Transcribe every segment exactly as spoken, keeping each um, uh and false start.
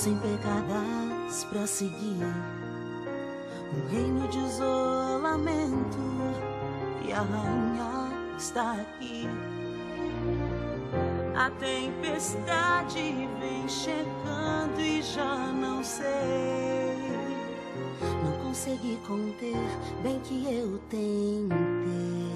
sem pegadas pra seguir, um reino de isolamento, e a rainha está aqui. A tempestade vem chegando e já não sei, não consegui conter, bem que eu tentei.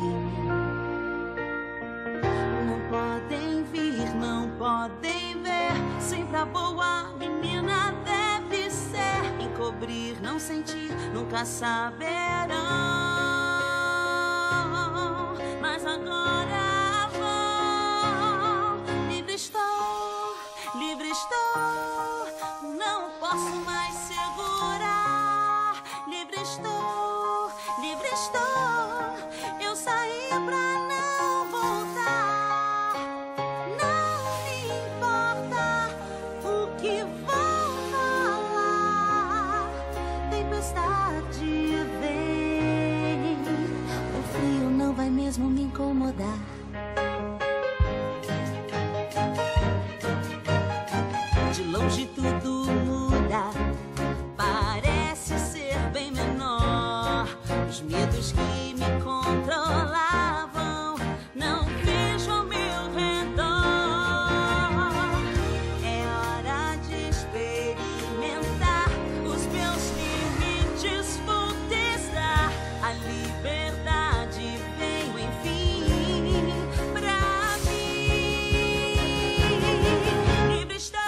Não podem vir, não podem ver, sempre a boa menina deve ser. Encobrir, não sentir, nunca saberão, mas agora livre estou, não posso mais segurar. Livre estou, livre estou, eu saí pra não voltar. Não me importa o que vão falar, tempestade vem, o frio não vai mesmo me incomodar. De longe tudo muda, parece ser bem menor. Os medos que me controlavam não vejo ao meu redor. É hora de experimentar os meus limites, vou testar. A liberdade veio enfim pra mim. Livre estou,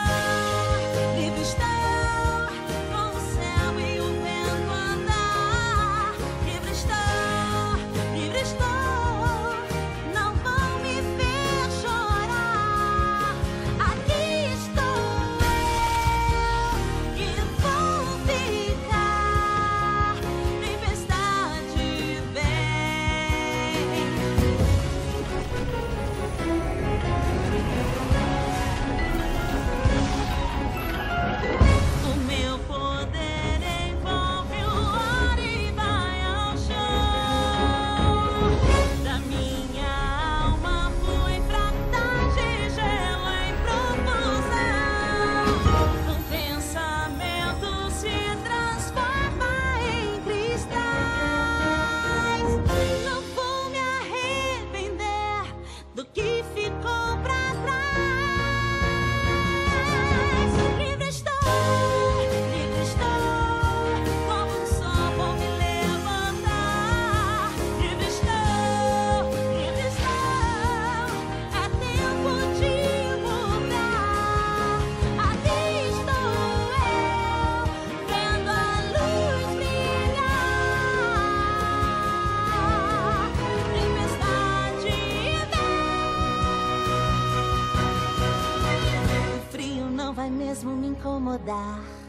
vai mesmo me incomodar.